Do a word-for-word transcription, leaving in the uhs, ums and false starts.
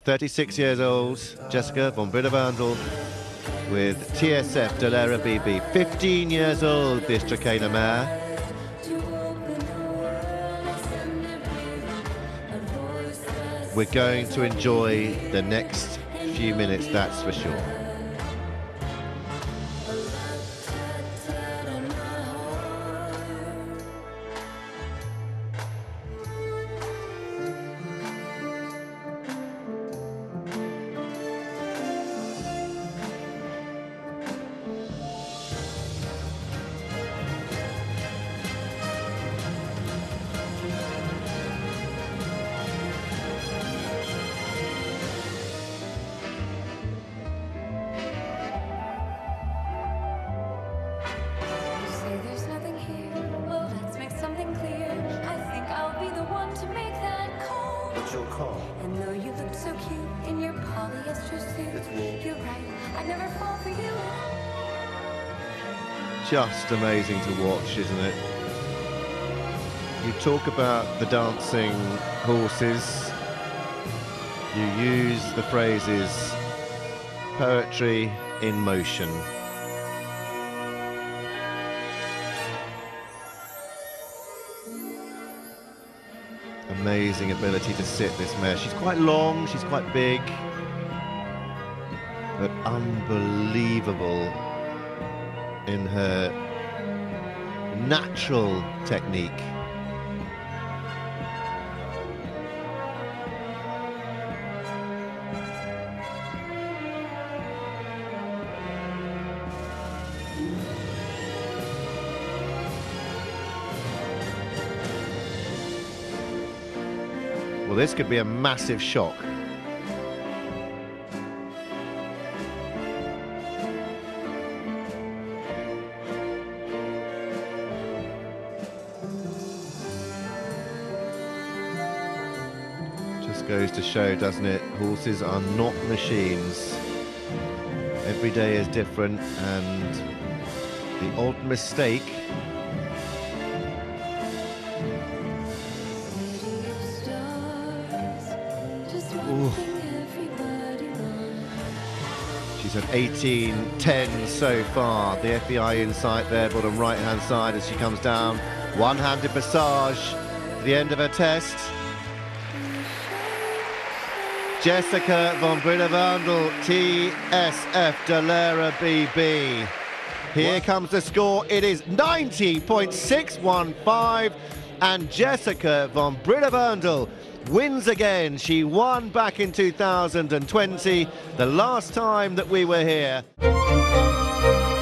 thirty-six years old, Jessica von Bredervandel with T S F de l'Era B B. fifteen years old, this Trakehner mare. We're going to enjoy the next few minutes, that's for sure. Call. And though you look so cute in your polyester suit, you're right, I'd never fall for you. Just amazing to watch, isn't it? You talk about the dancing horses, you use the phrases poetry in motion. Amazing ability to sit this mare. She's quite long, she's quite big, but unbelievable in her natural technique. Well, this could be a massive shock. Just goes to show, doesn't it? Horses are not machines. Every day is different, and the odd mistake Ooh. She's at eighteen ten so far. The F E I insight there, bottom right hand side as she comes down. One-handed passage to the end of her test. Jessica von Bredervandel, T S F de l'Era B B. Here what? comes the score. It is ninety point six one five, and Jessica von Bredervandel wins again. She won back in two thousand twenty, the last time that we were here.